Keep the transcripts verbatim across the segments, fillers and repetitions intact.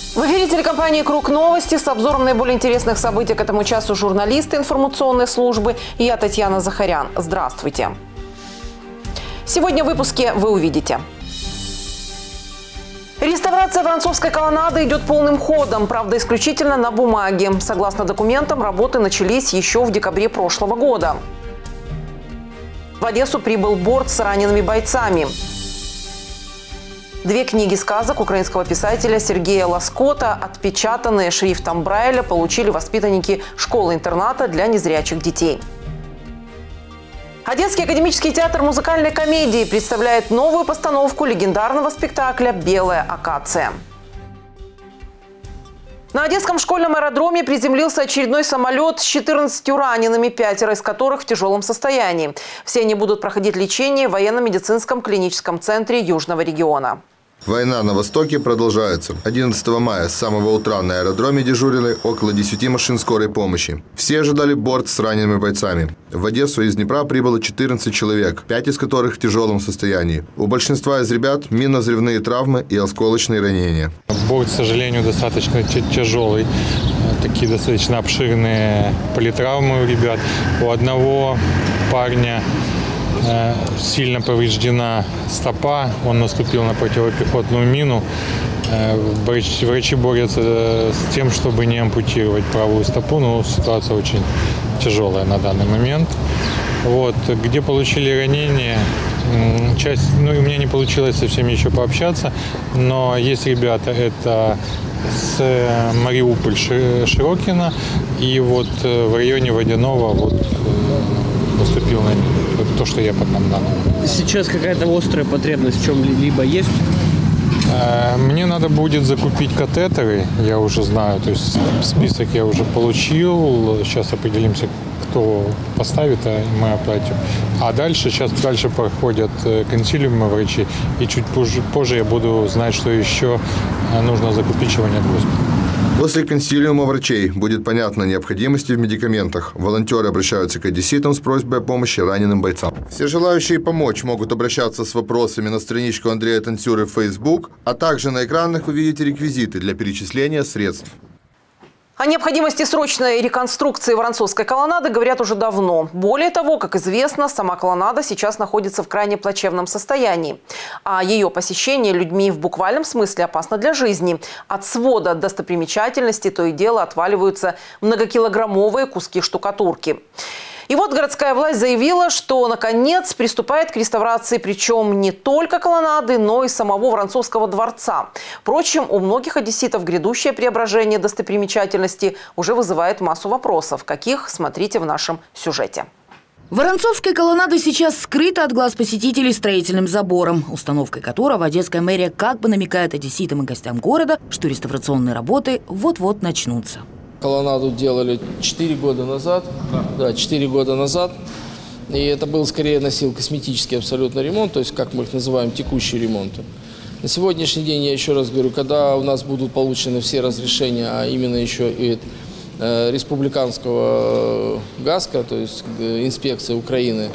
В эфире телекомпании «Круг новости» с обзором наиболее интересных событий к этому часу журналисты информационной службы. И я, Татьяна Захарян. Здравствуйте. Сегодня в выпуске вы увидите. Реставрация Воронцовской колоннады идет полным ходом, правда, исключительно на бумаге. Согласно документам, работы начались еще в декабре прошлого года. В Одессу прибыл борт с ранеными бойцами. Две книги сказок украинского писателя Сергея Лоскота, отпечатанные шрифтом Брайля, получили воспитанники школы-интерната для незрячих детей. Одесский академический театр музыкальной комедии представляет новую постановку легендарного спектакля «Белая акация». На Одесском школьном аэродроме приземлился очередной самолет с четырнадцатью ранеными, пятеро из которых в тяжелом состоянии. Все они будут проходить лечение в военно-медицинском клиническом центре Южного региона. Война на Востоке продолжается. одиннадцатого мая с самого утра на аэродроме дежурили около десяти машин скорой помощи. Все ожидали борт с ранеными бойцами. В Одессу из Днепра прибыло четырнадцать человек, пять из которых в тяжелом состоянии. У большинства из ребят минно-взрывные травмы и осколочные ранения. Борт, к сожалению, достаточно тяжелый. Такие достаточно обширные политравмы у ребят. У одного парня сильно повреждена стопа, он наступил на противопехотную мину. Врачи борются с тем, чтобы не ампутировать правую стопу, но ситуация очень тяжелая на данный момент. Вот, где получили ранения, часть, ну, у меня не получилось со всеми еще пообщаться, но есть ребята, это с Мариуполь, Широкино, и вот в районе Водяного вот наступил на мину. Это то, что я под нам дал. Сейчас какая-то острая потребность в чем-либо есть? Мне надо будет закупить катетеры, я уже знаю, то есть список я уже получил, сейчас определимся, кто поставит, а мы оплатим. А дальше, сейчас дальше проходят консилиумы врачей, и чуть позже, позже я буду знать, что еще нужно закупить, чего нет в госпитале. После консилиума врачей будет понятна необходимость в медикаментах. Волонтеры обращаются к одесситам с просьбой о помощи раненым бойцам. Все желающие помочь могут обращаться с вопросами на страничку Андрея Танцюры в Facebook, а также на экранах вы видите реквизиты для перечисления средств. О необходимости срочной реконструкции Воронцовской колоннады говорят уже давно. Более того, как известно, сама колоннада сейчас находится в крайне плачевном состоянии. А ее посещение людьми в буквальном смысле опасно для жизни. От свода достопримечательностей то и дело отваливаются многокилограммовые куски штукатурки. И вот городская власть заявила, что, наконец, приступает к реставрации, причем не только колоннады, но и самого Воронцовского дворца. Впрочем, у многих одесситов грядущее преображение достопримечательности уже вызывает массу вопросов. Каких, смотрите в нашем сюжете. Воронцовская колоннада сейчас скрыта от глаз посетителей строительным забором, установкой которого одесская мэрия как бы намекает одесситам и гостям города, что реставрационные работы вот-вот начнутся. Колоннаду делали четыре года назад, да, четыре года назад, и это был скорее носил косметический абсолютно ремонт, то есть, как мы их называем, текущие ремонты. На сегодняшний день, я еще раз говорю, когда у нас будут получены все разрешения, а именно еще и э, республиканского ГАСКа, то есть э, инспекции Украины,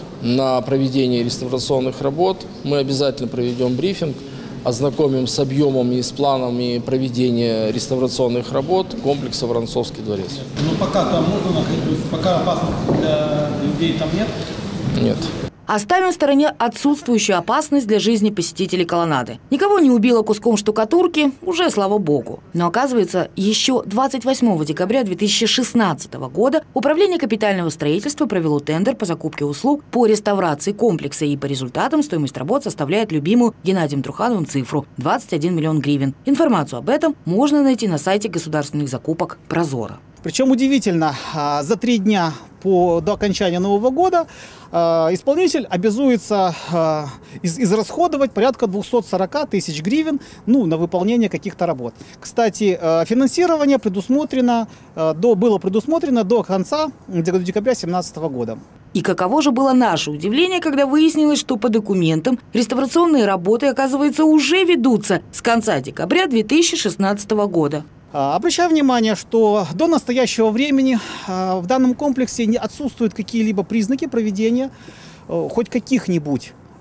на проведение реставрационных работ, мы обязательно проведем брифинг, ознакомим с объемами и с планами проведения реставрационных работ комплекса Воронцовский дворец. Но пока там можно находиться, пока опасности для людей там нет? Нет. Оставим в стороне отсутствующую опасность для жизни посетителей колоннады. Никого не убило куском штукатурки, уже слава богу. Но оказывается, еще двадцать восьмого декабря две тысячи шестнадцатого года Управление капитального строительства провело тендер по закупке услуг по реставрации комплекса. И по результатам стоимость работ составляет любимую Геннадием Трухановым цифру – двадцать один миллион гривен. Информацию об этом можно найти на сайте государственных закупок «Прозоро». Причем удивительно, за три дня по, до окончания Нового года исполнитель обязуется израсходовать порядка двухсот сорока тысяч гривен ну, на выполнение каких-то работ. Кстати, финансирование предусмотрено, до, было предусмотрено до конца декабря две тысячи семнадцатого года. И каково же было наше удивление, когда выяснилось, что по документам реставрационные работы, оказывается, уже ведутся с конца декабря две тысячи шестнадцатого года. Обращаю внимание, что до настоящего времени в данном комплексе не отсутствуют какие-либо признаки проведения хоть каких-нибудь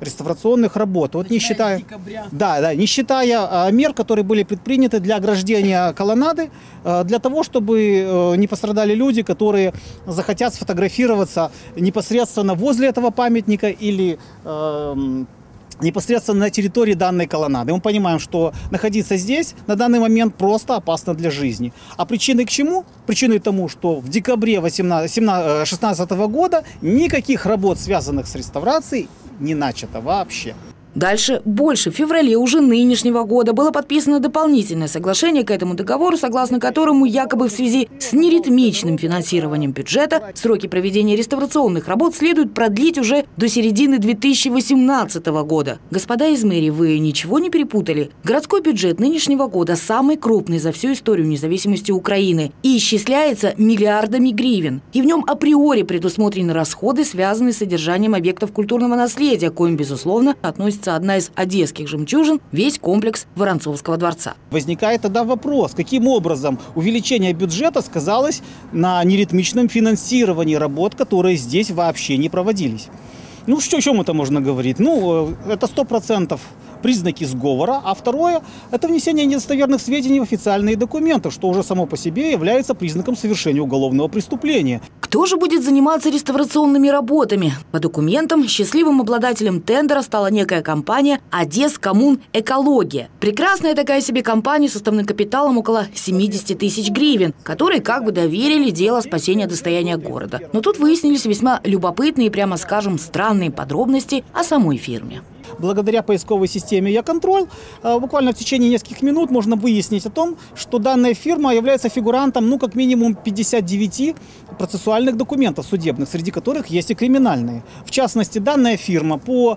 реставрационных работ. Вот не считая, да, да, не считая а, мер, которые были предприняты для ограждения колоннады, а, для того, чтобы а, не пострадали люди, которые захотят сфотографироваться непосредственно возле этого памятника или а, непосредственно на территории данной колоннады. Мы понимаем, что находиться здесь на данный момент просто опасно для жизни. А причиной к чему? Причиной тому, что в декабре две тысячи шестнадцатого года никаких работ, связанных с реставрацией, не начато вообще. Дальше больше. В феврале уже нынешнего года было подписано дополнительное соглашение к этому договору, согласно которому якобы в связи с неритмичным финансированием бюджета сроки проведения реставрационных работ следует продлить уже до середины две тысячи восемнадцатого года. Господа из мэрии, вы ничего не перепутали? Городской бюджет нынешнего года самый крупный за всю историю независимости Украины и исчисляется миллиардами гривен. И в нем априори предусмотрены расходы, связанные с содержанием объектов культурного наследия, к коим, безусловно, относится одна из одесских жемчужин – весь комплекс Воронцовского дворца. Возникает тогда вопрос, каким образом увеличение бюджета сказалось на неритмичном финансировании работ, которые здесь вообще не проводились. Ну, что, о чем это можно говорить? Ну, это сто процентов признаки сговора, а второе – это внесение недостоверных сведений в официальные документы, что уже само по себе является признаком совершения уголовного преступления. Кто же будет заниматься реставрационными работами? По документам, счастливым обладателем тендера стала некая компания «Одесскоммун Экология». Прекрасная такая себе компания с составным капиталом около семидесяти тысяч гривен, которые как бы доверили дело спасения достояния города. Но тут выяснились весьма любопытные и, прямо скажем, странные подробности о самой фирме. Благодаря поисковой системе «Я-контроль» буквально в течение нескольких минут можно выяснить о том, что данная фирма является фигурантом, ну, как минимум пятидесяти девяти процессуальных документов судебных, среди которых есть и криминальные. В частности, данная фирма по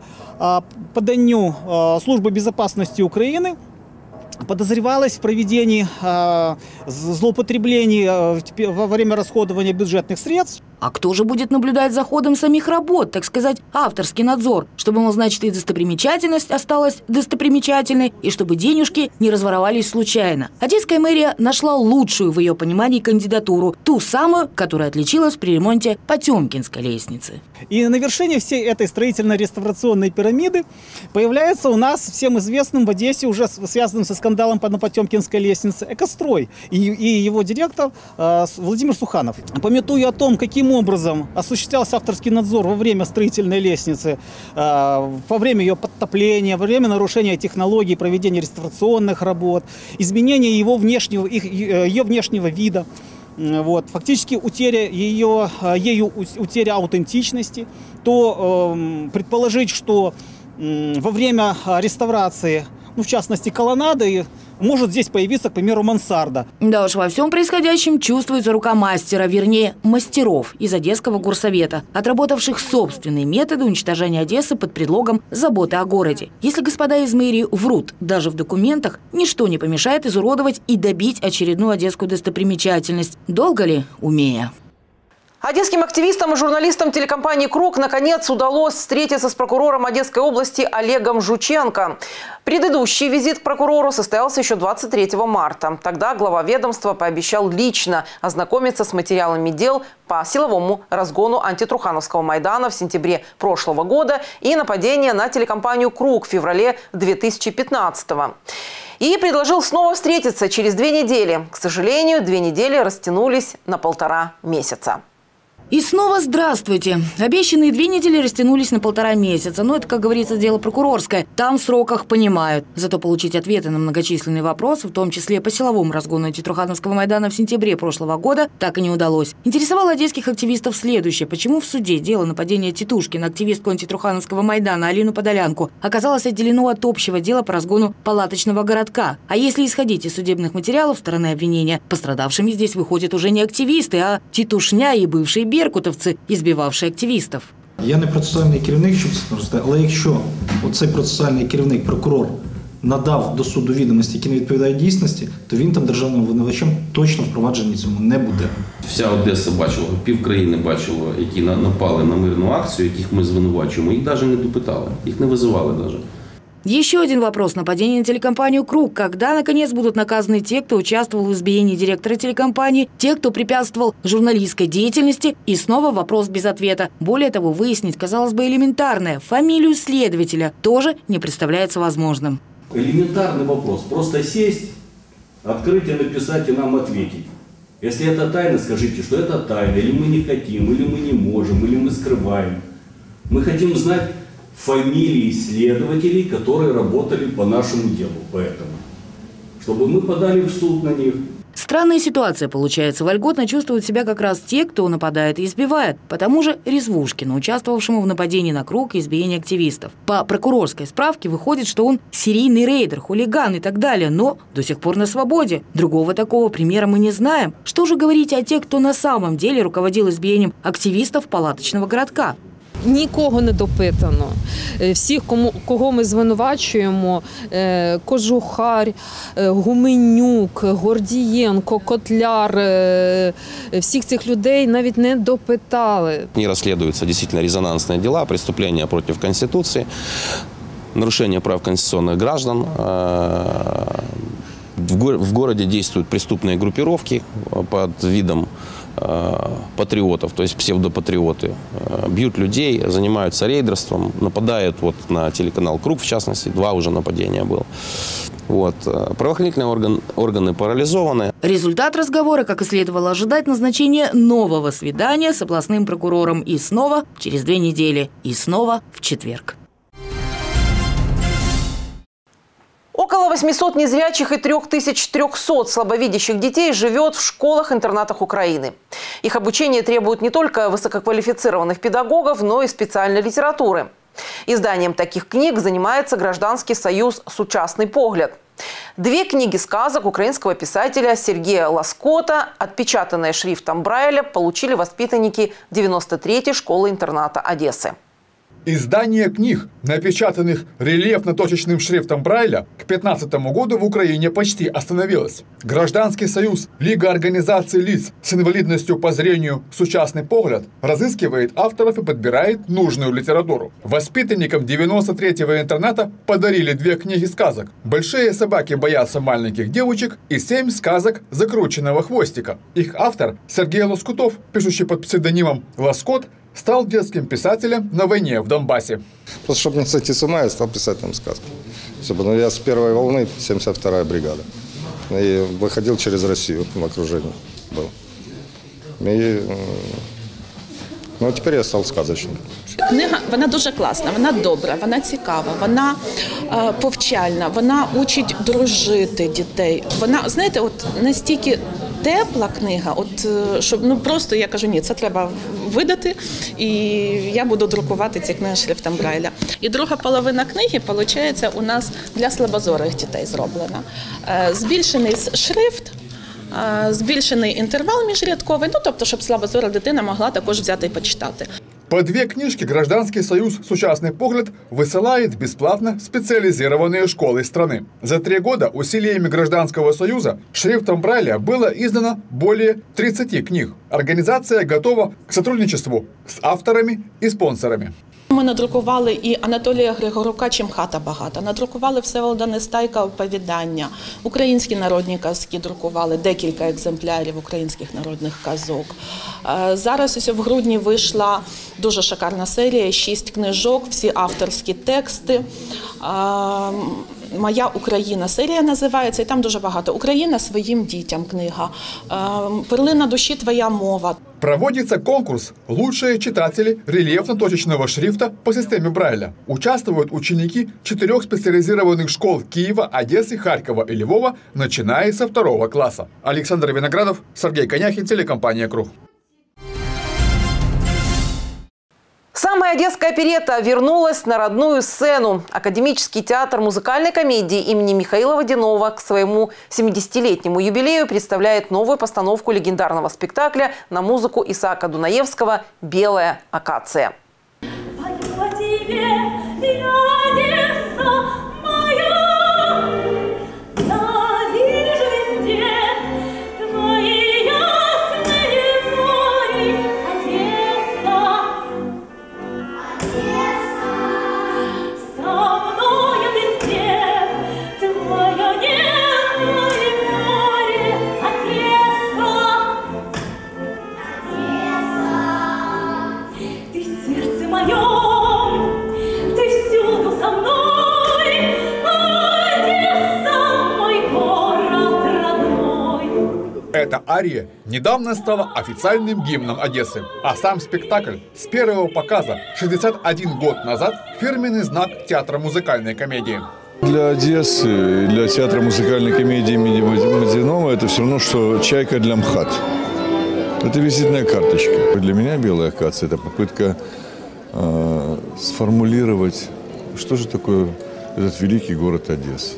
поданию Службы безопасности Украины подозревалась в проведении э, злоупотреблений э, во время расходования бюджетных средств. А кто же будет наблюдать за ходом самих работ, так сказать, авторский надзор, чтобы, мол, значит, и достопримечательность осталась достопримечательной, и чтобы денежки не разворовались случайно? Одесская мэрия нашла лучшую в ее понимании кандидатуру, ту самую, которая отличилась при ремонте Потемкинской лестницы. И на вершине всей этой строительно-реставрационной пирамиды появляется у нас всем известным в Одессе, уже связанным со скандалом на Потемкинской лестнице, «Экострой» и, и его директор э, Владимир Суханов. Памятуя о том, каким образом осуществлялся авторский надзор во время строительной лестницы, э, во время ее подтопления, во время нарушения технологий, проведения реставрационных работ, изменения его внешнего, их, ее внешнего вида, вот, фактически утеря ее, ею утеря аутентичности, то э, предположить, что э, во время реставрации, ну, в частности, колоннады, может здесь появиться, к примеру, мансарда. Да уж, во всем происходящем чувствуется рука мастера, вернее, мастеров из Одесского горсовета, отработавших собственные методы уничтожения Одессы под предлогом заботы о городе. Если господа из мэрии врут даже в документах, ничто не помешает изуродовать и добить очередную одесскую достопримечательность. Долго ли, умея? Одесским активистам и журналистам телекомпании «Круг» наконец удалось встретиться с прокурором Одесской области Олегом Жученко. Предыдущий визит к прокурору состоялся еще двадцать третьего марта. Тогда глава ведомства пообещал лично ознакомиться с материалами дел по силовому разгону антитрухановского Майдана в сентябре прошлого года и нападения на телекомпанию «Круг» в феврале две тысячи пятнадцатого. И предложил снова встретиться через две недели. К сожалению, две недели растянулись на полтора месяца. И снова здравствуйте. Обещанные две недели растянулись на полтора месяца. Но это, как говорится, дело прокурорское. Там в сроках понимают. Зато получить ответы на многочисленные вопросы, в том числе по силовому разгону антитрухановского Майдана в сентябре прошлого года, так и не удалось. Интересовало одесских активистов следующее. Почему в суде дело нападения тетушки на активистку антитрухановского Майдана Алину Подолянку оказалось отделено от общего дела по разгону палаточного городка? А если исходить из судебных материалов стороны обвинения, пострадавшими здесь выходят уже не активисты, а тетушня и бывшие беркутовці, избивавшие активістів. Я не процесуальний керівник, щоб це сказати, але якщо оцей процесуальний керівник, прокурор, надав до суду відомості, які не відповідають дійсності, то він там державним обвинувачем точно впроваджені цьому не буде. Вся Одеса бачила, півкраїни бачило, які напали на мирну акцію, яких ми звинувачуємо. Їх навіть не допитали, їх не визивали навіть. Еще один вопрос – нападение на телекомпанию «Круг». Когда, наконец, будут наказаны те, кто участвовал в избиении директора телекомпании, те, кто препятствовал журналистской деятельности? И снова вопрос без ответа. Более того, выяснить, казалось бы, элементарное – фамилию следователя тоже не представляется возможным. Элементарный вопрос. Просто сесть, открыть и написать, и нам ответить. Если это тайна, скажите, что это тайна, или мы не хотим, или мы не можем, или мы скрываем. Мы хотим знать фамилии следователей, которые работали по нашему делу, поэтому, чтобы мы подали в суд на них. Странная ситуация получается. Вольготно чувствуют себя как раз те, кто нападает и избивает. По тому же Резвушкину, участвовавшему в нападении на «Круг» и избиении активистов. По прокурорской справке выходит, что он серийный рейдер, хулиган и так далее, но до сих пор на свободе. Другого такого примера мы не знаем. Что же говорить о тех, кто на самом деле руководил избиением активистов палаточного городка? Нікого не допитано. Всіх, кому, кого ми звинувачуємо, Кожухар, Гуменюк, Гордієнко, Котляр, всіх цих людей навіть не допитали. Не расследуются действительно резонансные дела, преступления против Конституции, нарушение прав конституционных граждан. В городе действуют преступные группировки под видом патриотов, то есть псевдопатриоты, бьют людей, занимаются рейдерством, нападают вот на телеканал «Круг», в частности, два уже нападения было. Вот. Правоохранительные орган, органы парализованы. Результат разговора, как и следовало ожидать, назначение нового свидания с областным прокурором. И снова через две недели. И снова в четверг. Около восьмисот незрячих и трёх тысяч трёхсот слабовидящих детей живет в школах-интернатах Украины. Их обучение требует не только высококвалифицированных педагогов, но и специальной литературы. Изданием таких книг занимается Гражданский союз «Сучасный погляд». Две книги сказок украинского писателя Сергея Лоскота, отпечатанные шрифтом Брайля, получили воспитанники девяносто третьей школы-интерната Одессы. Издание книг, напечатанных рельефно-точечным шрифтом Брайля, к две тысячи пятнадцатому году в Украине почти остановилось. Гражданский союз Лига организаций лиц с инвалидностью по зрению «Сучасный погляд» разыскивает авторов и подбирает нужную литературу. Воспитанникам девяносто третьего интерната подарили две книги сказок «Большие собаки боятся маленьких девочек» и «Семь сказок закрученного хвостика». Их автор Сергей Лоскутов, пишущий под псевдонимом Лоскот, стал детским писателем на войне в Донбассе. Просто чтобы не сойти с ума, я стал писать там сказки. Я с первой волны, семьдесят вторая бригада. И выходил через Россию в окружении. Был. И, ну, а теперь я стал сказочником. Книга, вона дуже класна, вона добра, вона цікава, вона е, повчальна, вона учить дружити дітей. Вона, знаєте, от настільки тепла книга, от щоб ну просто я кажу, ні, це треба видати, і я буду друкувати ці книги шрифтом Брайля. І друга половина книги, виходить, у нас для слабозорих дітей зроблена. Е, збільшений шрифт, е, збільшений інтервал міжрядковий, ну тобто, щоб слабозора дитина могла також взяти і почитати. По две книжки Гражданский союз «Сучасный погляд» высылает бесплатно в специализированные школы страны. За три года усилиями Гражданского союза шрифтом Брайля было издано более тридцати книг. Организация готова к сотрудничеству с авторами и спонсорами. Ми надрукували і Анатолія Григорука «Чим хата багата», надрукували Всеволода Нестайка «Оповідання», українські народні казки друкували, декілька екземплярів українських народних казок. Зараз ось в грудні вийшла дуже шикарна серія, шість книжок, всі авторські тексти. «Моя Україна» серія називається, і там дуже багато. «Україна своїм дітям» книга, «Перлина душі твоя мова». Проводится конкурс «Лучшие читатели рельефно-точечного шрифта по системе Брайля». Участвуют ученики четырех специализированных школ Киева, Одессы, Харькова и Львова, начиная со второго класса. Александр Виноградов, Сергей Коняхин, телекомпания «Круг». Самая одесская оперетта вернулась на родную сцену. Академический театр музыкальной комедии имени Михаила Водянова к своему семидесятилетнему юбилею представляет новую постановку легендарного спектакля на музыку Исаака Дунаевского «Белая акация». эта ария недавно стала официальным гимном Одессы. А сам спектакль с первого показа шестьдесят один год назад – фирменный знак театра музыкальной комедии. Для Одессы, для театра музыкальной комедии имени Модинова это все равно, что чайка для МХАТ. Это визитная карточка. Для меня «Белая акация» – это попытка э, сформулировать, что же такое этот великий город Одесса.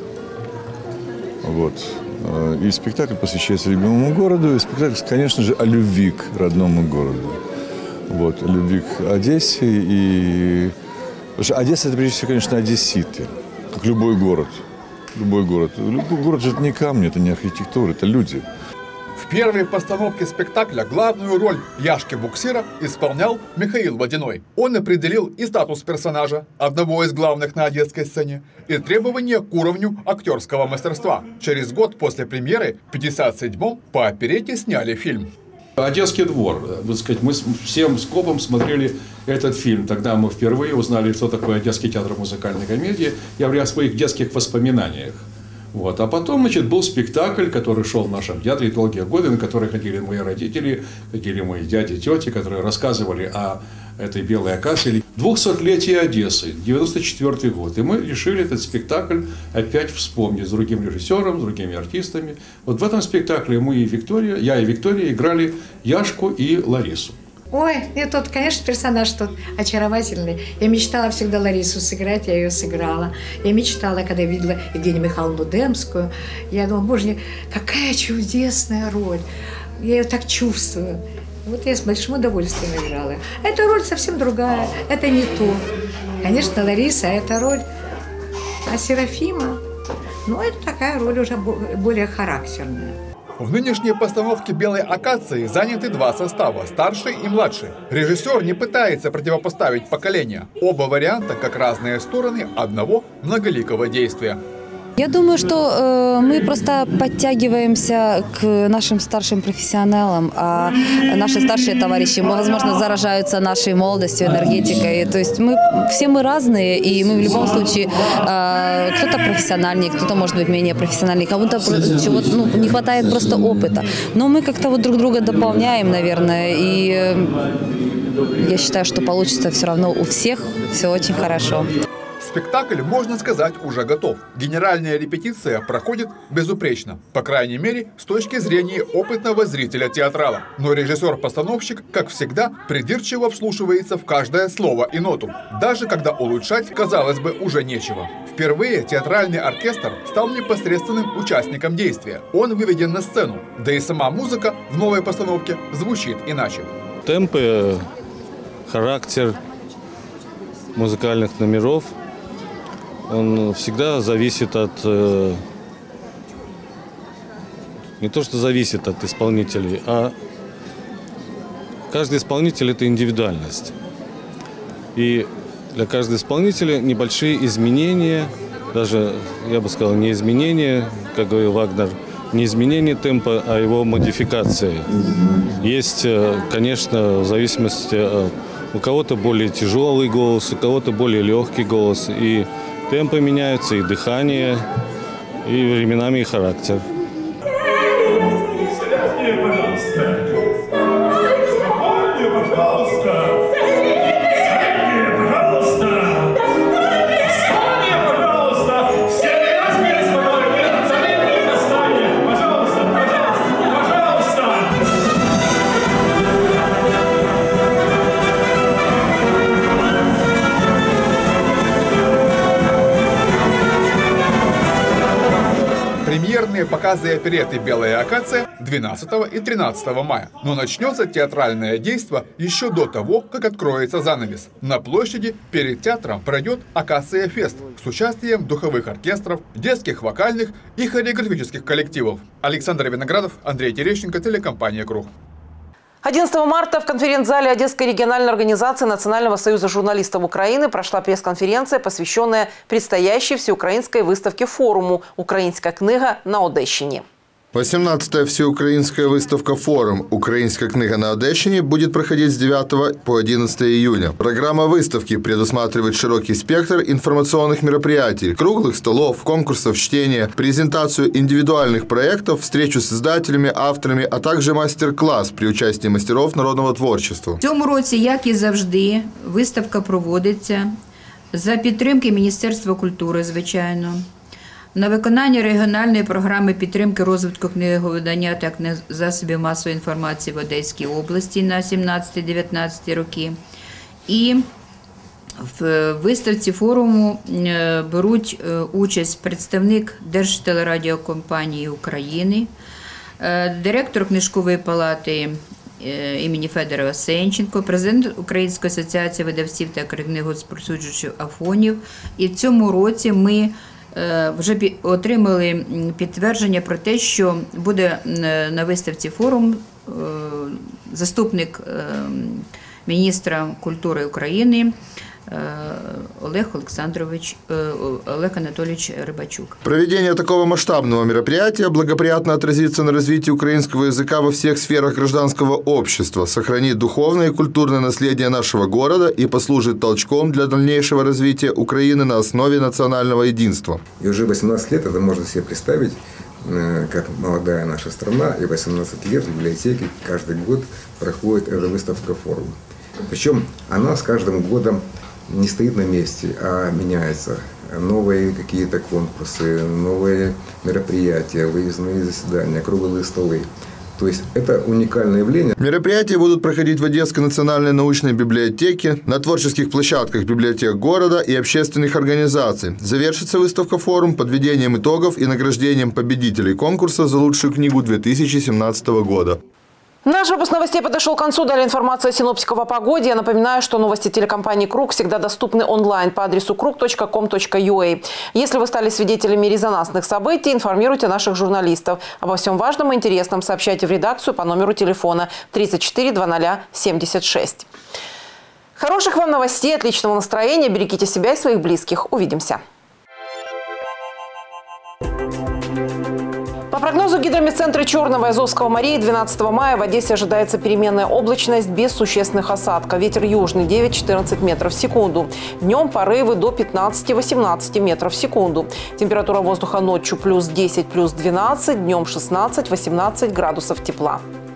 Вот. И спектакль посвящается любимому городу, и спектакль, конечно же, о любви к родному городу. Вот, о любви к Одессе. И... Потому что Одесса – это, прежде всего, конечно, одесситы, как любой город. Любой город. Любой город же это не камни, это не архитектура, это люди. В первой постановке спектакля главную роль Яшки-буксира исполнял Михаил Водяной. Он определил и статус персонажа, одного из главных на одесской сцене, и требования к уровню актерского мастерства. Через год после премьеры, в пятьдесят седьмом, по оперете сняли фильм. «Одесский двор». Вот, сказать, мы всем скопом смотрели этот фильм. Тогда мы впервые узнали, что такое Одесский театр музыкальной комедии. Я говорю о своих детских воспоминаниях. Вот. А потом, значит, был спектакль, который шел в нашем театре долгие годы, на который ходили мои родители, ходили мои дяди, тети, которые рассказывали о этой белой акации. двухсотлетие Одессы, девяносто четвёртый год. И мы решили этот спектакль опять вспомнить с другим режиссером, с другими артистами. Вот в этом спектакле мы и Виктория, я и Виктория играли Яшку и Ларису. Ой, и тот, конечно, персонаж тот очаровательный. Я мечтала всегда Ларису сыграть, я ее сыграла. Я мечтала, когда я видела Евгению Михайловну Демскую. Я думала, боже, какая чудесная роль. Я ее так чувствую. Вот я с большим удовольствием играла. Эта роль совсем другая, это не то. Конечно, Лариса – это роль, а Серафима, ну, это такая роль уже более характерная. В нынешней постановке «Белой акации» заняты два состава – старший и младший. Режиссер не пытается противопоставить поколения. Оба варианта как разные стороны одного многоликого действия. Я думаю, что э, мы просто подтягиваемся к нашим старшим профессионалам, а наши старшие товарищи, возможно, заражаются нашей молодостью, энергетикой. То есть мы все мы разные, и мы в любом случае э, кто-то профессиональнее, кто-то может быть менее профессиональный, кому-то чего-то ну, не хватает просто опыта. Но мы как-то вот друг друга дополняем, наверное, и э, я считаю, что получится все равно у всех все очень хорошо. Спектакль, можно сказать, уже готов. Генеральная репетиция проходит безупречно. По крайней мере, с точки зрения опытного зрителя-театрала. Но режиссер-постановщик, как всегда, придирчиво вслушивается в каждое слово и ноту. Даже когда улучшать, казалось бы, уже нечего. Впервые театральный оркестр стал непосредственным участником действия. Он выведен на сцену. Да и сама музыка в новой постановке звучит иначе. Темпы, характер музыкальных номеров – он всегда зависит от, э, не то что зависит от исполнителей, а каждый исполнитель – это индивидуальность. И для каждого исполнителя небольшие изменения, даже, я бы сказал, не изменения, как говорил Вагнер, не изменение темпа, а его модификация. Есть, конечно, в зависимости, у кого-то более тяжелый голос, у кого-то более легкий голос. И темпы меняются, и дыхание, и временами и характер. Премьерные показы оперетты «Белая акация» двенадцатого и тринадцатого мая. Но начнется театральное действо еще до того, как откроется занавес. На площади перед театром пройдет «Акация Фест» с участием духовых оркестров, детских вокальных и хореографических коллективов. Александр Виноградов, Андрей Терещенко, телекомпания «Круг». одиннадцатого марта в конференц-зале Одесской региональной организации Национального союза журналистов Украины прошла пресс-конференция, посвященная предстоящей всеукраинской выставке форуму «Украинская книга на Одещине». восемнадцатая всеукраинская выставка «Форум. Украинская книга на Одещине» будет проходить с девятого по одиннадцатое июня. Программа выставки предусматривает широкий спектр информационных мероприятий, круглых столов, конкурсов чтения, презентацию индивидуальных проектов, встречу с издателями, авторами, а также мастер-класс при участии мастеров народного творчества. В цьому році, як і завжди, виставка проводиться за підтримки Міністерства культури, звичайно, на виконання регіональної програми підтримки розвитку книговидання та засобів масової інформації в Одеській області на сімнадцятий-дев'ятнадцятий роки. І в виставці форуму беруть участь представник Держтелерадіокомпанії України, директор книжкової палати імені Федора Сенченко, президент Української асоціації видавців та книгозпросуджувачів Афонів. І в цьому році ми вже отримали підтвердження про те, що буде на виставці форум заступник міністра культури України Олег Александрович, Олег Анатольевич Рыбачук. Проведение такого масштабного мероприятия благоприятно отразится на развитии украинского языка во всех сферах гражданского общества, сохранит духовное и культурное наследие нашего города и послужит толчком для дальнейшего развития Украины на основе национального единства. И уже восемнадцать лет это можно себе представить, как молодая наша страна, и восемнадцать лет в библиотеке каждый год проходит эта выставка форума. Причем она с каждым годом не стоит на месте, а меняется. Новые какие-то конкурсы, новые мероприятия, выездные заседания, круглые столы. То есть это уникальное явление. Мероприятия будут проходить в Одесской национальной научной библиотеке, на творческих площадках библиотек города и общественных организаций. Завершится выставка «Форум» подведением итогов и награждением победителей конкурса за лучшую книгу две тысячи семнадцатого года. Наш выпуск новостей подошел к концу. Далее информация синоптиков о погоде. Я напоминаю, что новости телекомпании «Круг» всегда доступны онлайн по адресу круг точка ком точка ю а. Если вы стали свидетелями резонансных событий, информируйте наших журналистов. Обо всем важном и интересном сообщайте в редакцию по номеру телефона тридцать четыре двадцать семьдесят шесть. Хороших вам новостей, отличного настроения. Берегите себя и своих близких. Увидимся. По прогнозу гидрометцентра Черного и Азовского морей двенадцатого мая в Одессе ожидается переменная облачность без существенных осадков. Ветер южный девять-четырнадцать метров в секунду. Днем порывы до пятнадцати-восемнадцати метров в секунду. Температура воздуха ночью плюс десять, плюс двенадцать, днем шестнадцать-восемнадцать градусов тепла.